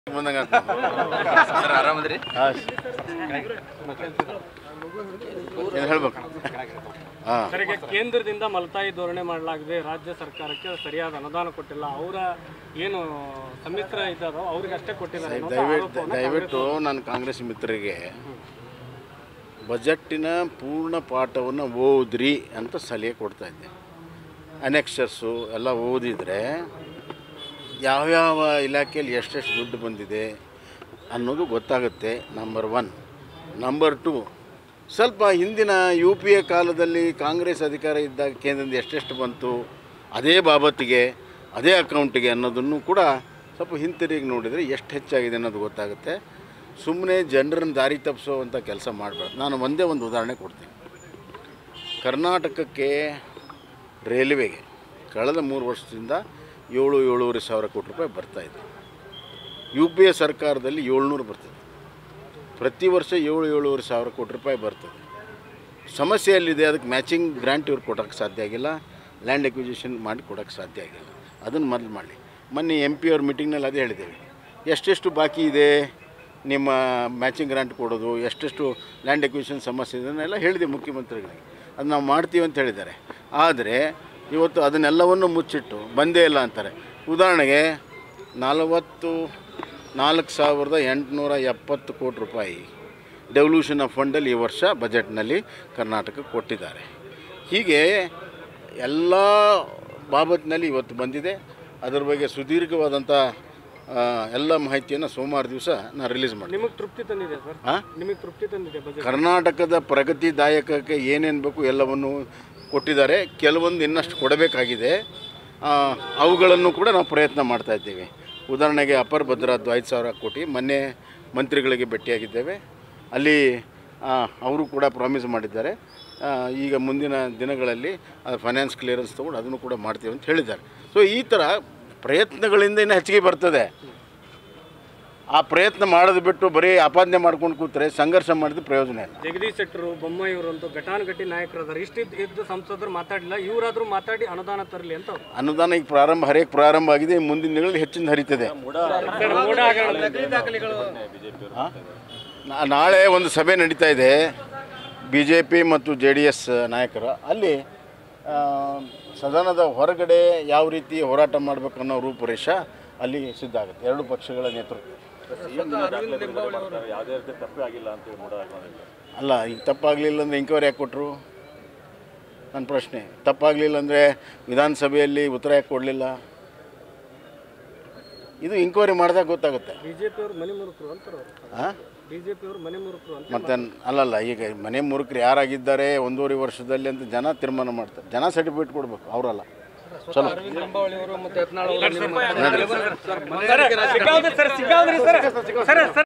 ಆರಾಮದ್ರಿ ಹೇಳ್ಬೇಕು. ಸರಿಗೆ ಕೇಂದ್ರದಿಂದ ಮಲತಾಯಿ ಧೋರಣೆ ಮಾಡಲಾಗಿದೆ, ರಾಜ್ಯ ಸರ್ಕಾರಕ್ಕೆ ಸರಿಯಾದ ಅನುದಾನ ಕೊಟ್ಟಿಲ್ಲ, ಅವರ ಏನು ಸಮ್ಮಿತ್ರ ಇದ್ದಾರೋ ಅವ್ರಿಗೆ ಅಷ್ಟೇ ಕೊಟ್ಟಿದ್ದಾರೆ. ದಯವಿಟ್ಟು ನಾನು ಕಾಂಗ್ರೆಸ್ ಮಿತ್ರರಿಗೆ ಬಜೆಟ್ಟಿನ ಪೂರ್ಣ ಪಾಠವನ್ನು ಓದ್ರಿ ಅಂತ ಸಲಹೆ ಕೊಡ್ತಾ ಇದ್ದೆ. ಅನೆಕ್ಸ್ಚರ್ಸು ಎಲ್ಲ ಓದಿದರೆ ಯಾವ್ಯಾವ ಇಲಾಖೆಯಲ್ಲಿ ಎಷ್ಟೆಷ್ಟು ದುಡ್ಡು ಬಂದಿದೆ ಅನ್ನೋದು ಗೊತ್ತಾಗುತ್ತೆ. ನಂಬರ್ 1. ನಂಬರ್ 2, ಸ್ವಲ್ಪ ಹಿಂದಿನ UPA ಕಾಲದಲ್ಲಿ ಕಾಂಗ್ರೆಸ್ ಅಧಿಕಾರ ಇದ್ದಾಗ ಕೇಂದ್ರದಿಂದ ಎಷ್ಟೆಷ್ಟು ಬಂತು ಅದೇ ಬಾಬತ್ತಿಗೆ ಅದೇ ಅಕೌಂಟಿಗೆ ಅನ್ನೋದನ್ನು ಕೂಡ ಸ್ವಲ್ಪ ಹಿಂತಿರುಗಿ ನೋಡಿದರೆ ಎಷ್ಟು ಹೆಚ್ಚಾಗಿದೆ ಅನ್ನೋದು ಗೊತ್ತಾಗುತ್ತೆ. ಸುಮ್ಮನೆ ಜನರನ್ನು ದಾರಿ ತಪ್ಪಿಸೋವಂಥ ಕೆಲಸ ಮಾಡಬಾರ್ದು. ನಾನು ಒಂದೇ ಒಂದು ಉದಾಹರಣೆ ಕೊಡ್ತೀನಿ. ಕರ್ನಾಟಕಕ್ಕೆ ರೈಲ್ವೆಗೆ ಕಳೆದ 3 ವರ್ಷದಿಂದ 7-7.5 ಸಾವಿರ ಕೋಟಿ ರೂಪಾಯಿ ಬರ್ತಾಯಿದೆ. UPA ಸರ್ಕಾರದಲ್ಲಿ 700 ಬರ್ತದೆ. ಪ್ರತಿ ವರ್ಷ 7-7.5 ಸಾವಿರ ಕೋಟಿ ರೂಪಾಯಿ ಬರ್ತದೆ. ಸಮಸ್ಯೆ ಎಲ್ಲಿದೆ? ಅದಕ್ಕೆ ಮ್ಯಾಚಿಂಗ್ ಗ್ರ್ಯಾಂಟ್ ಇವ್ರು ಕೊಡೋಕ್ಕೆ ಸಾಧ್ಯ ಆಗಿಲ್ಲ, ಲ್ಯಾಂಡ್ ಎಕ್ವಿಸಿಷನ್ ಮಾಡಿ ಕೊಡೋಕ್ಕೆ ಸಾಧ್ಯ ಆಗಿಲ್ಲ. ಅದನ್ನು ಮೊದಲು ಮಾಡಿ. ಮೊನ್ನೆ MP ಅವ್ರ ಮೀಟಿಂಗ್ನಲ್ಲಿ ಅದೇ ಹೇಳಿದ್ದೇವೆ, ಎಷ್ಟೆಷ್ಟು ಬಾಕಿ ಇದೆ ನಿಮ್ಮ ಮ್ಯಾಚಿಂಗ್ ಗ್ರಾಂಟ್ ಕೊಡೋದು, ಎಷ್ಟೆಷ್ಟು ಲ್ಯಾಂಡ್ ಎಕ್ವಿಸಿಷನ್ ಸಮಸ್ಯೆ ಇದನ್ನೆಲ್ಲ ಹೇಳಿದೆ ಮುಖ್ಯಮಂತ್ರಿಗಳಿಗೆ. ಅದು ನಾವು ಮಾಡ್ತೀವಿ ಅಂತ ಹೇಳಿದ್ದಾರೆ. ಆದರೆ ಇವತ್ತು ಅದನ್ನೆಲ್ಲವನ್ನು ಮುಚ್ಚಿಟ್ಟು ಬಂದೇ ಇಲ್ಲ ಅಂತಾರೆ. ಉದಾಹರಣೆಗೆ 44,870 ಕೋಟಿ ರೂಪಾಯಿ ಡೆವಲ್ಯೂಷನ್ ಆಫ್ ಫಂಡಲ್ಲಿ ಈ ವರ್ಷ ಬಜೆಟ್ನಲ್ಲಿ ಕರ್ನಾಟಕಕ್ಕೆ ಕೊಟ್ಟಿದ್ದಾರೆ. ಹೀಗೆ ಎಲ್ಲ ಬಾಬತ್ತಿನಲ್ಲಿ ಇವತ್ತು ಬಂದಿದೆ. ಅದರ ಬಗ್ಗೆ ಸುದೀರ್ಘವಾದಂಥ ಎಲ್ಲ ಮಾಹಿತಿಯನ್ನು ಸೋಮವಾರ ದಿವಸ ನಾನು ರಿಲೀಸ್ ಮಾಡಿ. ನಿಮಗೆ ತೃಪ್ತಿ ತಂದಿದೆ ಸರ್? ನಿಮಗೆ ತೃಪ್ತಿ ತಂದಿದೆ ಬಜೆಟ್? ಕರ್ನಾಟಕದ ಪ್ರಗತಿದಾಯಕಕ್ಕೆ ಏನೇನು ಬೇಕು ಎಲ್ಲವನ್ನು ಕೊಟ್ಟಿದ್ದಾರೆ. ಕೆಲವೊಂದು ಇನ್ನಷ್ಟು ಕೊಡಬೇಕಾಗಿದೆ. ಅವುಗಳನ್ನು ಕೂಡ ನಾವು ಪ್ರಯತ್ನ ಮಾಡ್ತಾಯಿದ್ದೀವಿ. ಉದಾಹರಣೆಗೆ ಅಪರ ಭದ್ರಾದ್ದು 5,000 ಕೋಟಿ ಮೊನ್ನೆ ಮಂತ್ರಿಗಳಿಗೆ ಭೇಟಿಯಾಗಿದ್ದೇವೆ. ಅಲ್ಲಿ ಅವರು ಕೂಡ ಪ್ರಾಮಿಸ್ ಮಾಡಿದ್ದಾರೆ. ಈಗ ಮುಂದಿನ ದಿನಗಳಲ್ಲಿ ಫೈನಾನ್ಸ್ ಕ್ಲಿಯರೆನ್ಸ್ ತೊಗೊಂಡು ಅದನ್ನು ಕೂಡ ಮಾಡ್ತೀವಿ ಅಂತ ಹೇಳಿದ್ದಾರೆ. ಸೊ ಈ ಥರ ಪ್ರಯತ್ನಗಳಿಂದ ಇನ್ನೂ ಹೆಚ್ಚಿಗೆ ಬರ್ತದೆ. ಆ ಪ್ರಯತ್ನ ಮಾಡೋದು ಬಿಟ್ಟು ಬರೀ ಆಪಾದನೆ ಮಾಡ್ಕೊಂಡು ಕೂತ್ರೆ ಸಂಘರ್ಷ ಮಾಡಿದ್ರೆ ಪ್ರಯೋಜನ ಇಲ್ಲ. ಜಗದೀಶ್ ಶೆಟ್ಟರು, ಬೊಮ್ಮಾಯಿ ಅವರಂತೂ ಘಟಾನುಘಟಿ ನಾಯಕರಾದಾರೆ. ಇಷ್ಟು ಸಂಸದರು ಮಾತಾಡಲಿಲ್ಲ, ಇವರಾದರೂ ಮಾತಾಡಿ ಅನುದಾನ ತರಲಿ ಅಂತ. ಅನುದಾನ ಈಗ ಹರಿಯಕ್ಕೆ ಪ್ರಾರಂಭ ಆಗಿದೆ. ಮುಂದಿನ ದಿನಗಳಲ್ಲಿ ಹೆಚ್ಚಿನ ಹರಿತದೆ. ನಾಳೆ ಒಂದು ಸಭೆ ನಡೀತಾ ಇದೆ BJP ಮತ್ತು JDS ನಾಯಕರ. ಅಲ್ಲಿ ಸದನದ ಹೊರಗಡೆ ಯಾವ ರೀತಿ ಹೋರಾಟ ಮಾಡಬೇಕು ಅನ್ನೋ ರೂಪುರೇಷ ಅಲ್ಲಿ ಸಿದ್ಧ ಆಗುತ್ತೆ. 2 ಪಕ್ಷಗಳ ನೇತೃತ್ವ. ಅಲ್ಲ, ಈಗ ತಪ್ಪಾಗಲಿಲ್ಲ ಅಂದರೆ ಎಂಕ್ವೈರಿ ಯಾಕೆ ಕೊಟ್ಟರು? ನನ್ನ ಪ್ರಶ್ನೆ. ತಪ್ಪಾಗಲಿಲ್ಲ ಅಂದರೆ ವಿಧಾನಸಭೆಯಲ್ಲಿ ಉತ್ತರ ಯಾಕೆ ಕೊಡಲಿಲ್ಲ? ಇದು ಎಂಕ್ವೈರಿ ಮಾಡಿದಾಗ ಗೊತ್ತಾಗುತ್ತೆ. BJP ಅವರು ಮನೆ ಮುರುಕರು ಅಂತಾರೆ. BJP ಅವರು ಮನೆ ಮುರುಕರು ಅಂತ. ಮತ್ತೆ ಅಲ್ಲಲ್ಲ, ಈಗ ಮನೆ ಮುರುಕರು ಯಾರಾಗಿದ್ದಾರೆ 1.5 ವರ್ಷದಲ್ಲಿ ಅಂತ ಜನ ತೀರ್ಮಾನ ಮಾಡ್ತಾರೆ. ಜನ ಸರ್ಟಿಫಿಕೇಟ್ ಕೊಡಬೇಕು, ಅವರಲ್ಲ. ಚಲೋ.